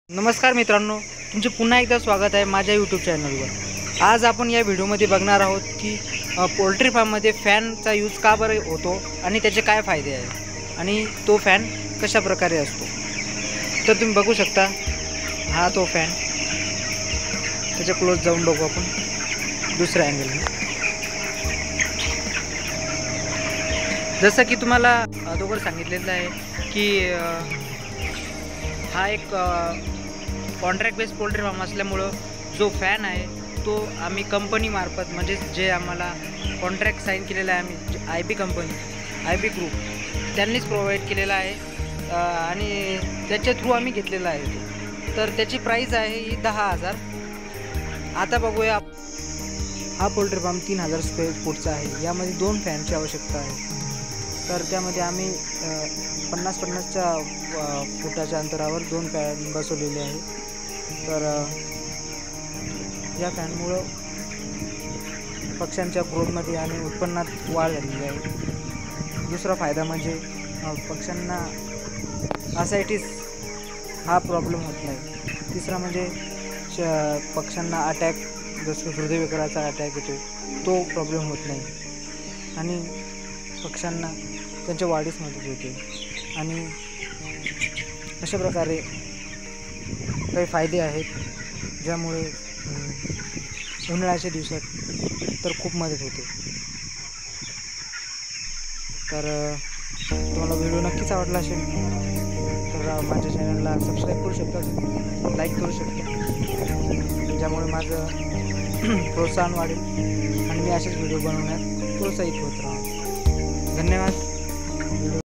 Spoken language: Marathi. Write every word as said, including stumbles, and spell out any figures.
नमस्कार मित्रांनो, तुमचे पुन्हा एकदा स्वागत आहे माझ्या यूट्यूब चॅनलवर। आज आपण या व्हिडिओमध्ये बघणार आहोत की पोल्ट्री फार्ममध्ये फॅनचा यूज का बरं होतो आणि त्याचे काय फायदे आहेत आणि तो फॅन कशा प्रकारे असतो। तर तुम्ही बघू शकता, हा तो फॅन, त्याच्या क्लोज जाऊन बघू आपण दुसऱ्या अँगलने। जसं की तुम्हाला अगोदर सांगितलेलं आहे की हा एक कॉन्ट्रॅक्ट बेस्ड पोल्ट्री फार्म असल्यामुळं जो फॅन आहे तो आम्ही कंपनीमार्फत, म्हणजे जे आम्हाला कॉन्ट्रॅक्ट साईन केलेला आहे आम्ही I B company I B group त्यांनीच प्रोव्हाइड केलेला आहे आणि त्याच्या थ्रू आम्ही घेतलेला आहे तो। तर त्याची प्राईस आहे ही दहा हजार। आता बघूया, हा पोल्ट्री फार्म तीन हजार स्क्वेअर फूटचा आहे। यामध्ये दोन फॅनची आवश्यकता आहे। तर त्यामध्ये आम्ही पन्नास पन्नासच्या फुटाच्या अंतरावर दोन फॅन बसवलेले आहे। तर या फॅनमुळं पक्ष्यांच्या ग्रोथमध्ये आणि उत्पन्नात वाढ झालेली आहे। दुसरा फायदा म्हणजे पक्ष्यांना आसायटिस हा प्रॉब्लेम होत नाही। तिसरा म्हणजे पक्ष्यांना अटॅक, जसं हृदयविकाराचा अटॅक येतो तो प्रॉब्लेम होत नाही आणि पक्ष्यांना त्यांच्या वाढीस मदत होते। आणि अशा प्रकारे काही फायदे आहेत ज्यामुळे उन्हाळ्याच्या दिवसात तर खूप मदत होते। तर तुम्हाला व्हिडिओ नक्कीच आवडला असेल तर माझ्या चॅनलला सबस्क्राईब करू शकता, लाईक करू शकता, ज्यामुळे माझं प्रोत्साहन वाढेल आणि मी असेच व्हिडिओ बनवण्यात प्रोत्साहित होत राहू। धन्यवाद।